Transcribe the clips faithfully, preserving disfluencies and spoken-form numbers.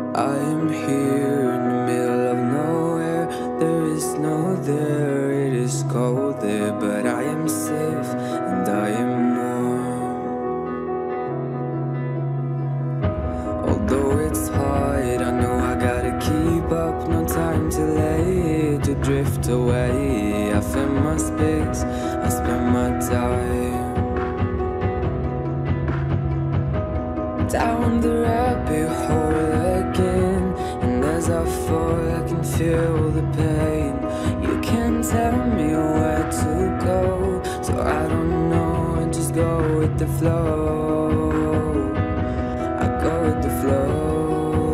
I am here in the middle of nowhere. There is no there, it is cold there, but I am safe and I am warm. Although it's hard, I know I gotta keep up. No time to lay, to drift away. I find my space, I spend my time down the rabbit hole again. And as I fall, I can feel the pain. You can't tell me where to go, so I don't know, I just go with the flow. I go with the flow.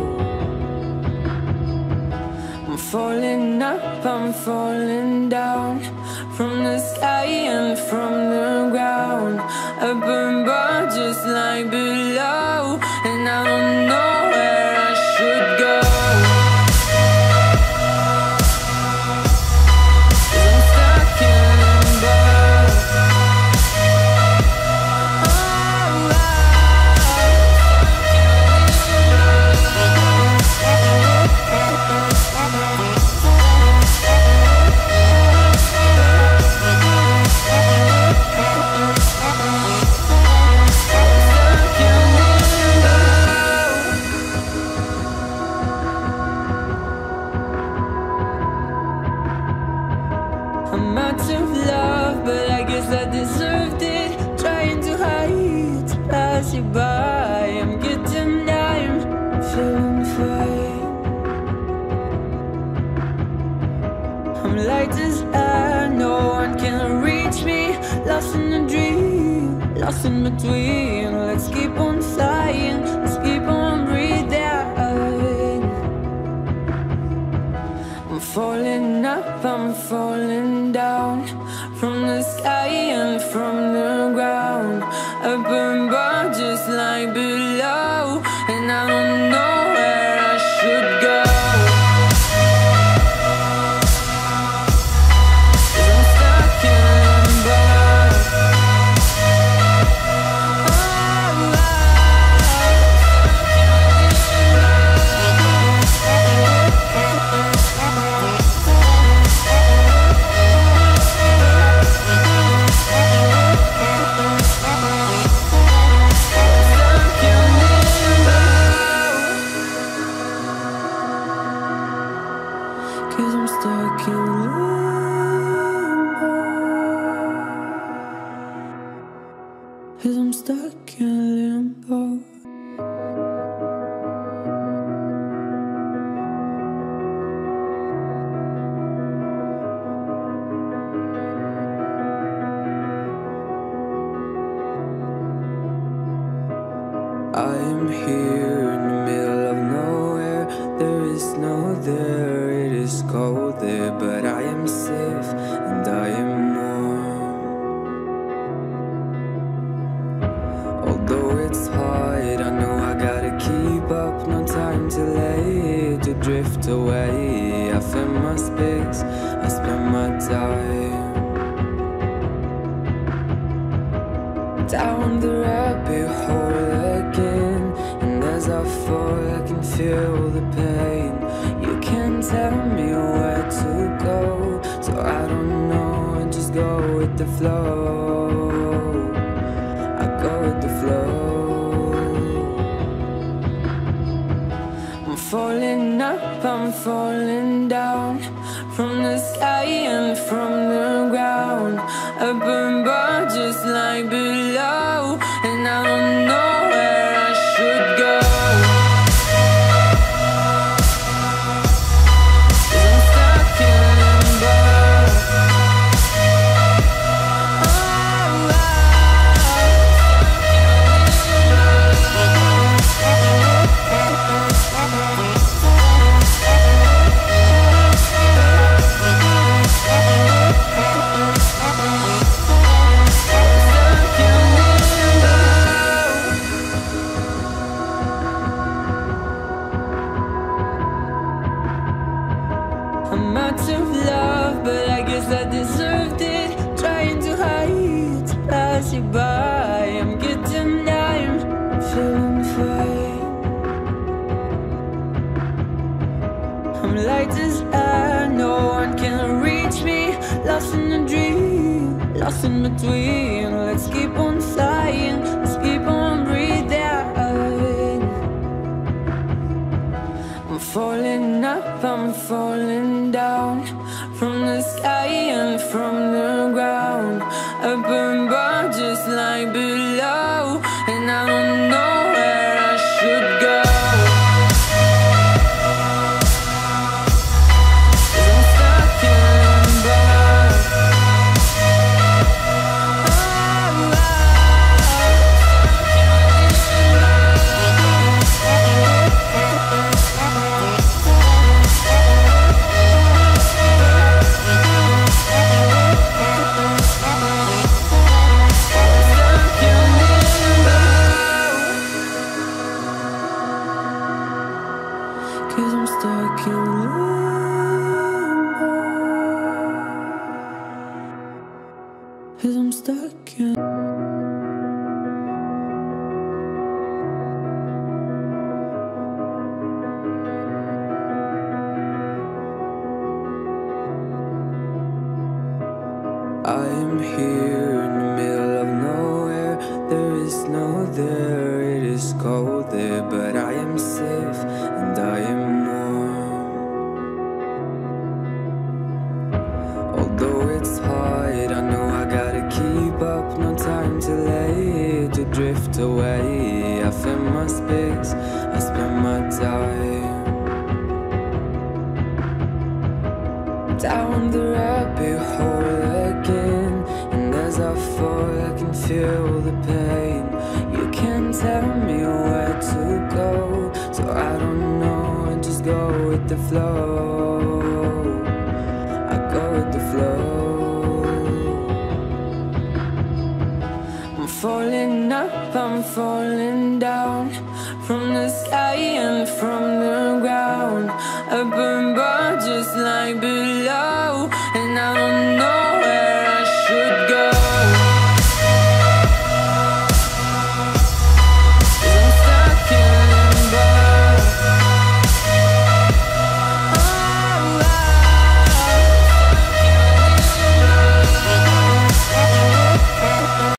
I'm falling up, I'm falling down, from the sky and from the ground. Up above just like below, and I don't know where I should go. I'm out of love, but I guess I deserved it. Trying to hide, to pass you by. I'm getting I'm feeling fine. I'm light as air, no one can reach me. Lost in a dream, lost in between. Let's keep on flying, let's keep on breathing. I'm falling up, I'm falling down, from the sky and from the ground. Up above just like below, and I don't know where I should go. Cause I'm stuck in limbo. Cause I'm stuck in limbo. I am here in the middle of nowhere. There is no there, it is cold there, but I am safe and I am warm. Although it's hard, I know I gotta keep up. No time to lay, to drift away. I find my space, I spend my time down the rabbit hole again. And as I fall, I can feel the pain. You can't tell me where to go, so I don't know, I just go with the flow. I go with the flow. I'm falling up, I'm falling down, from the sky and from the ground. Up above just like below, and I don't know where I should go. in between. Let's keep on flying, let's keep on breathing. I'm falling up, I'm falling down, from the sky and from the ground. Up above just like below, and I don't know where I should go. Cause I'm stuck in limbo. Cause I'm stuck in I am here in the middle of nowhere. There is no there, it is cold there, but I am safe and I am warm. Although it's hard, I know I gotta keep up. No time to lay, to drift away. I fill my space, I spend my time down the rabbit hole again. And as I fall, I can feel the pain. You can't tell me where to go, so I don't know, I just go with the flow. I go with the flow. I'm falling up, I'm falling down, from the sky